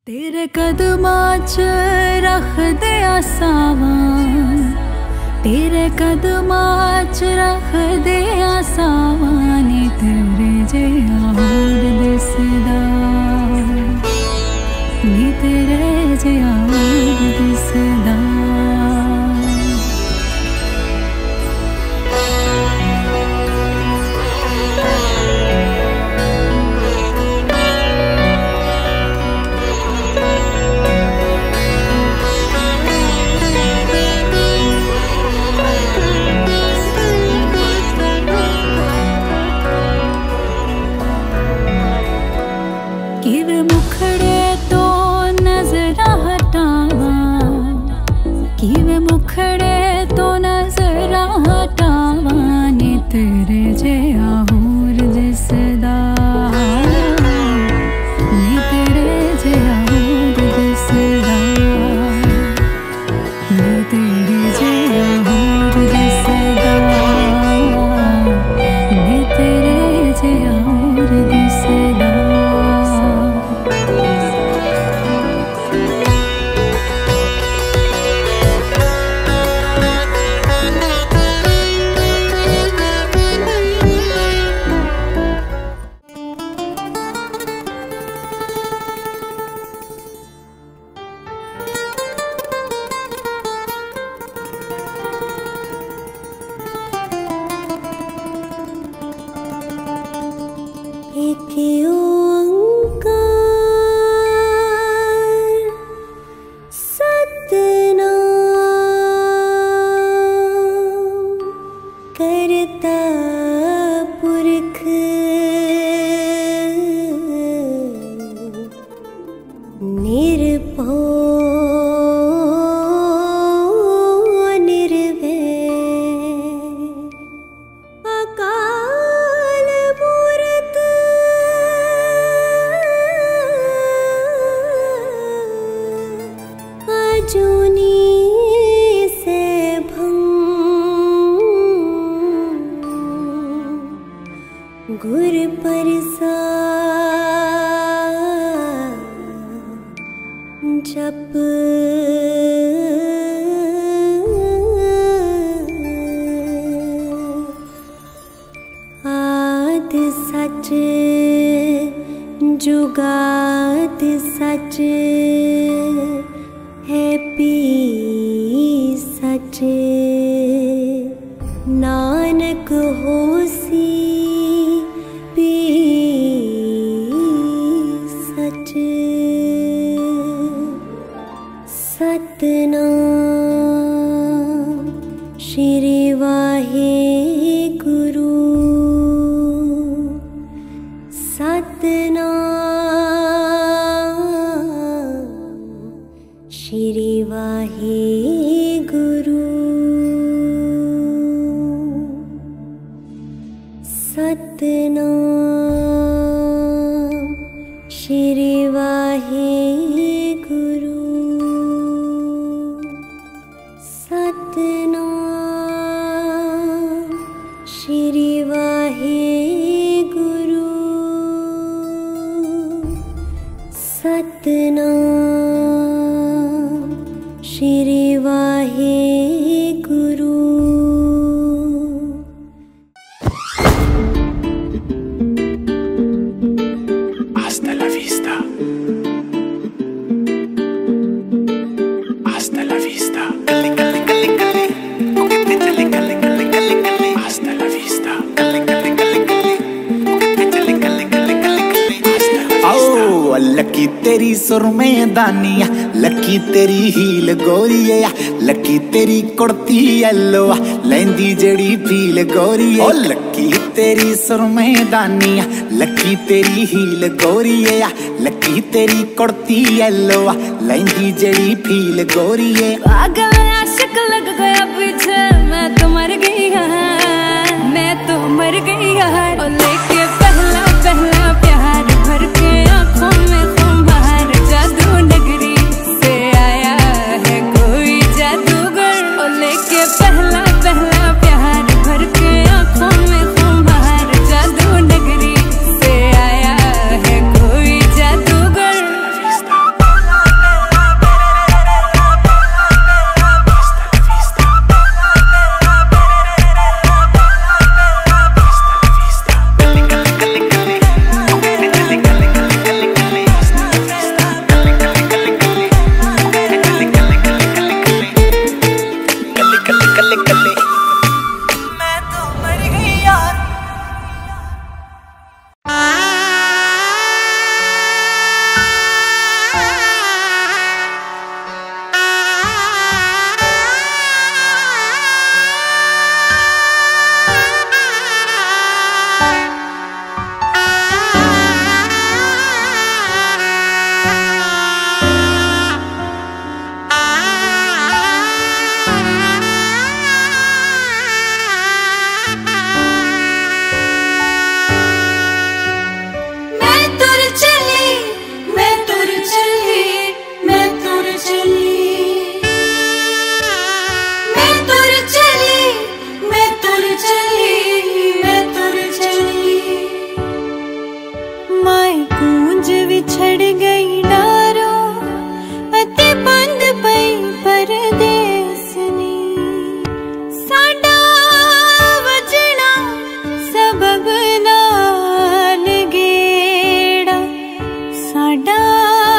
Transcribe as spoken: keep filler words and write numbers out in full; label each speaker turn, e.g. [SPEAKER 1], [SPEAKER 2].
[SPEAKER 1] तेरे कदमां च रख दे आसावां, तेरे कदमां च रख दे आसावां, नी तेरे जेहा होर दिसदा, नी तेरे जेहा होर दिसदा। किवे मुखड़े तो नजरा हटावां, किवे मुखड़े तो नजरा हटावां, नी तेरे जेहा होर दिसदा, नी तेरे जेहा होर दिसदा, नी तेरे जेहा होर दिसदा, नी तेरे जेहा होर दिसदा। एक ओंकार सतनाम करता पुरख निर्भो गुर प्रसाद जप आद सच जुगाद सच है पी सच, नानक होसी Satnam Shri Waheguru, Satnam Shri Waheguru, Satnam Shri Waheguru, Satnam Shri Waheguru, Satnam Shri Waheguru.
[SPEAKER 2] Hasta la vista. Hasta la vista. Cali, cali, cali, cali. Coquete, chali, cali, cali, cali, cali. Hasta la vista. Cali, cali, cali, cali. Coquete, chali, cali, cali, cali, cali. Hasta la vista. Oh, लकी तेरी सुरमें दानिया, lucky तेरी heal गोरिया, lucky तेरी kurti yellow लैंदी जड़ी feel गोरिया। Lucky तेरी सुरमें दानिया, लकी तेरी हील गोरिया, लकी तेरी कुर्ती येलो लैंदी जड़ी फील गोरिया।
[SPEAKER 1] पागल आशिक लग गया पीछे, मैं तो मर गई है, मैं तो मर गई है। और लेके पहला पहला प्यार भर के आँखों में खुमार, जादू नगरी से आया है कोई जादूगर। और लेके पहला पहला प्यार भर के आँखों में खुमार, जादू नगरी से आया है कोई जादूगर। डाल